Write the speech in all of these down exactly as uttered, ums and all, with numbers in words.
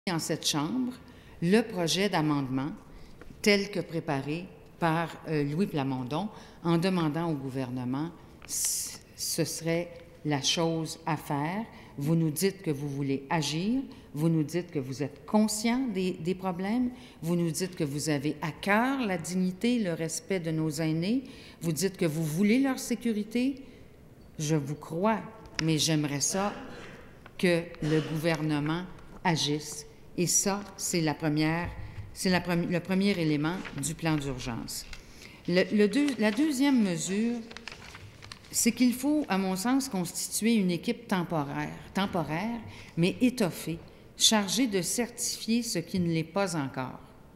en cette Chambre le projet d'amendement tel que préparé par euh, Louis Plamondon en demandant au gouvernement ce serait la chose à faire. Vous nous dites que vous voulez agir, vous nous dites que vous êtes conscient des, des problèmes, vous nous dites que vous avez à cœur la dignité, le respect de nos aînés, vous dites que vous voulez leur sécurité. Je vous crois, mais j'aimerais ça que le gouvernement agisse. Et ça, c'est la première, c'est la premi- le premier élément du plan d'urgence. Le, le deux, la deuxième mesure, c'est qu'il faut, à mon sens, constituer une équipe temporaire, temporaire, mais étoffée, chargée de certifier ce qui ne l'est pas encore.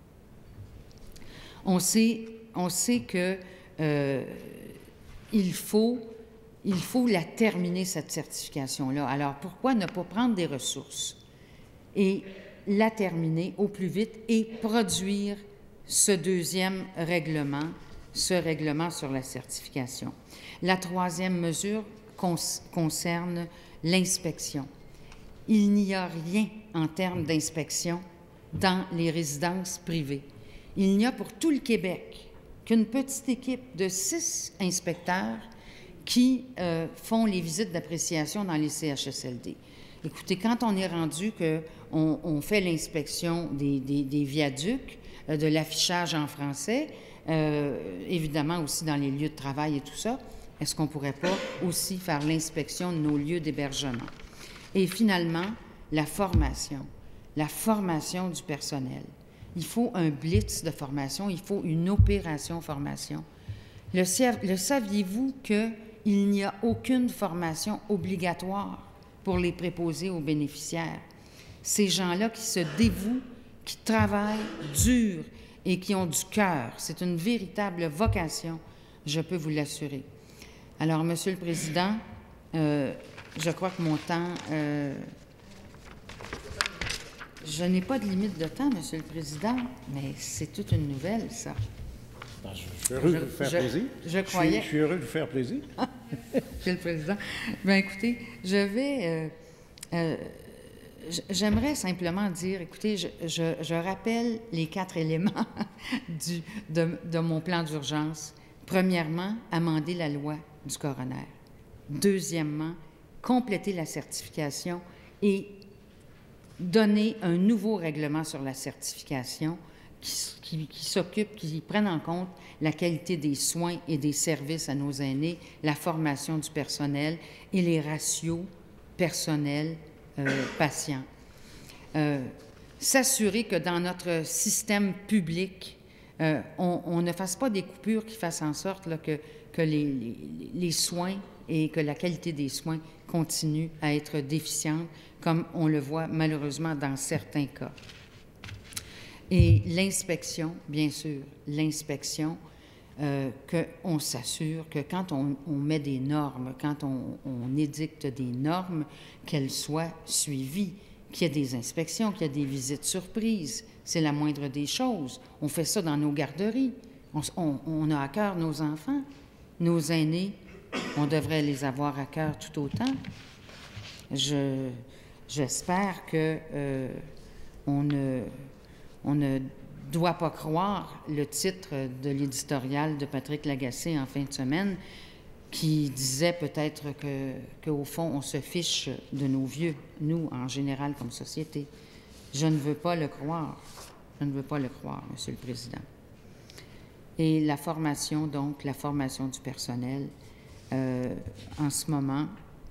On sait, on sait que euh, il faut, il faut la terminer, cette certification-là. Alors, pourquoi ne pas prendre des ressources et la terminer au plus vite et produire ce deuxième règlement, ce règlement sur la certification. La troisième mesure cons- concerne l'inspection. Il n'y a rien en termes d'inspection dans les résidences privées. Il n'y a pour tout le Québec qu'une petite équipe de six inspecteurs qui euh, font les visites d'appréciation dans les C H S L D. Écoutez, quand on est rendu qu'on on fait l'inspection des, des, des viaducs, euh, de l'affichage en français, euh, évidemment aussi dans les lieux de travail et tout ça, est-ce qu'on ne pourrait pas aussi faire l'inspection de nos lieux d'hébergement? Et finalement, la formation, la formation du personnel. Il faut un blitz de formation, il faut une opération formation. Le, le saviez-vous qu'il n'y a aucune formation obligatoire pour les préposés aux bénéficiaires? Ces gens-là qui se dévouent, qui travaillent dur et qui ont du cœur, c'est une véritable vocation, je peux vous l'assurer. Alors, Monsieur le Président, euh, je crois que mon temps... Euh, je n'ai pas de limite de temps, Monsieur le Président, mais c'est toute une nouvelle, ça. Ben, je suis heureux je, de vous faire je, plaisir. Je croyais... Je suis, je suis heureux de vous faire plaisir. Monsieur le Président, bien écoutez, je vais... Euh, euh, J'aimerais simplement dire, écoutez, je, je, je rappelle les quatre éléments du, de, de mon plan d'urgence. Premièrement, amender la loi du coroner. Deuxièmement, compléter la certification et donner un nouveau règlement sur la certification qui, qui, qui s'occupe, qui prenne en compte la qualité des soins et des services à nos aînés, la formation du personnel et les ratios personnels Euh, patients. Euh, s'assurer que dans notre système public, euh, on, on ne fasse pas des coupures qui fassent en sorte là, que, que les, les, les soins et que la qualité des soins continue à être déficiente, comme on le voit malheureusement dans certains cas. Et l'inspection, bien sûr, l'inspection, euh, qu'on s'assure que quand on, on met des normes, quand on, on édicte des normes, qu'elles soient suivies, qu'il y ait des inspections, qu'il y ait des visites surprises. C'est la moindre des choses. On fait ça dans nos garderies. On, on, on a à cœur nos enfants, nos aînés. On devrait les avoir à cœur tout autant. Je, j'espère que euh, on ne, on ne doit pas croire le titre de l'éditorial de Patrick Lagacé en fin de semaine qui disait peut-être que, qu'au fond, on se fiche de nos vieux, nous, en général, comme société. Je ne veux pas le croire. Je ne veux pas le croire, Monsieur le Président. Et la formation, donc, la formation du personnel, euh, en ce moment,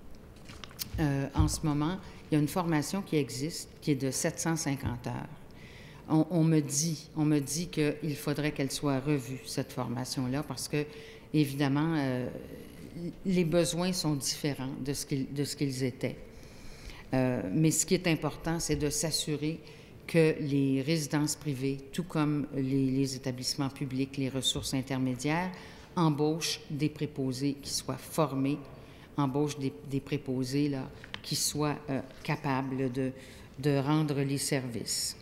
euh, en ce moment, il y a une formation qui existe, qui est de sept cent cinquante heures. On, on me dit, on me dit qu'il faudrait qu'elle soit revue, cette formation-là, parce que, évidemment, euh, les besoins sont différents de ce qu'ils, de ce qu'ils étaient. Euh, mais ce qui est important, c'est de s'assurer que les résidences privées, tout comme les, les établissements publics, les ressources intermédiaires, embauchent des préposés qui soient formés, embauchent des, des préposés là, qui soient euh, capables de, de rendre les services.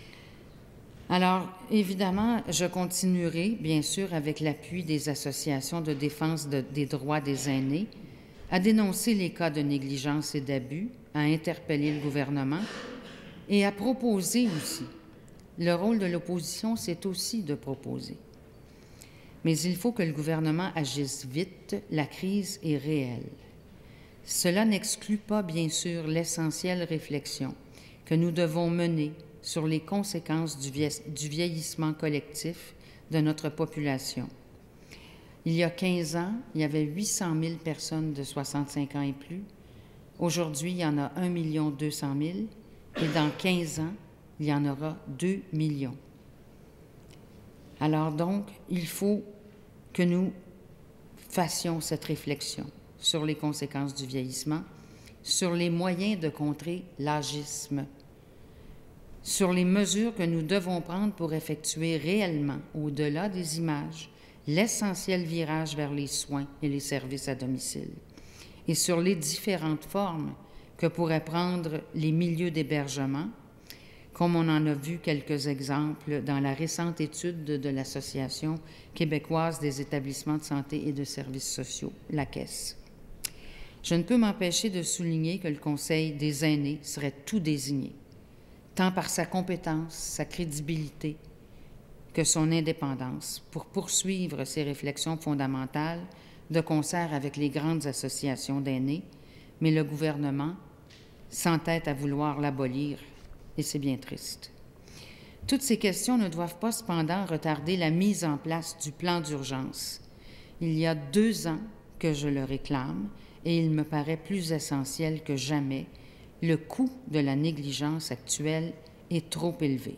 Alors, évidemment, je continuerai, bien sûr, avec l'appui des associations de défense de, des droits des aînés, à dénoncer les cas de négligence et d'abus, à interpeller le gouvernement et à proposer aussi. Le rôle de l'opposition, c'est aussi de proposer. Mais il faut que le gouvernement agisse vite, la crise est réelle. Cela n'exclut pas, bien sûr, l'essentielle réflexion que nous devons mener sur les conséquences du, vie- du vieillissement collectif de notre population. Il y a quinze ans, il y avait huit cent mille personnes de soixante-cinq ans et plus. Aujourd'hui, il y en a un million deux cent mille et dans quinze ans, il y en aura deux millions. Alors donc, il faut que nous fassions cette réflexion sur les conséquences du vieillissement, sur les moyens de contrer l'agisme, sur les mesures que nous devons prendre pour effectuer réellement, au-delà des images, l'essentiel virage vers les soins et les services à domicile, et sur les différentes formes que pourraient prendre les milieux d'hébergement, comme on en a vu quelques exemples dans la récente étude de l'Association québécoise des établissements de santé et de services sociaux, la C A E S. Je ne peux m'empêcher de souligner que le Conseil des aînés serait tout désigné, tant par sa compétence, sa crédibilité, que son indépendance, pour poursuivre ses réflexions fondamentales de concert avec les grandes associations d'aînés, mais le gouvernement s'entête à vouloir l'abolir, et c'est bien triste. Toutes ces questions ne doivent pas cependant retarder la mise en place du plan d'urgence. Il y a deux ans que je le réclame, et il me paraît plus essentiel que jamais. Le coût de la négligence actuelle est trop élevé.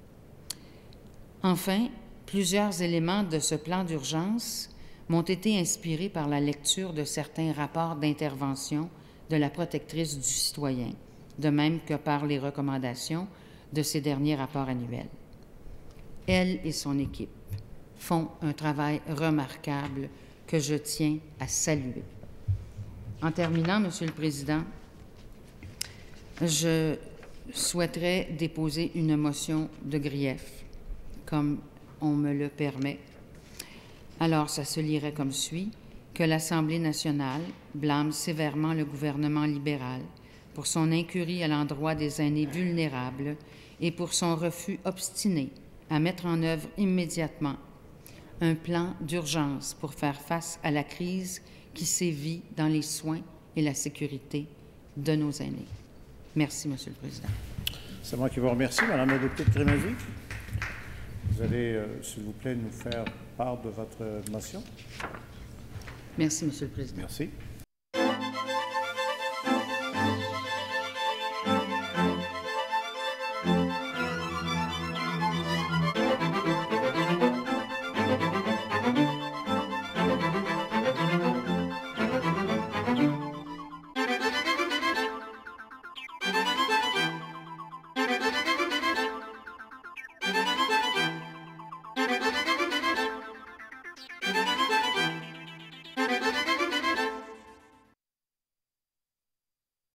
Enfin, plusieurs éléments de ce plan d'urgence m'ont été inspirés par la lecture de certains rapports d'intervention de la protectrice du citoyen, de même que par les recommandations de ses derniers rapports annuels. Elle et son équipe font un travail remarquable que je tiens à saluer. En terminant, Monsieur le Président, je souhaiterais déposer une motion de grief, comme on me le permet. Alors, ça se lirait comme suit, que l'Assemblée nationale blâme sévèrement le gouvernement libéral pour son incurie à l'endroit des aînés vulnérables et pour son refus obstiné à mettre en œuvre immédiatement un plan d'urgence pour faire face à la crise qui sévit dans les soins et la sécurité de nos aînés. Merci, Monsieur le Président. C'est moi qui vous remercie. Madame la députée de Grénavy, vous allez, euh, s'il vous plaît, nous faire part de votre motion. Merci, Monsieur le Président. Merci.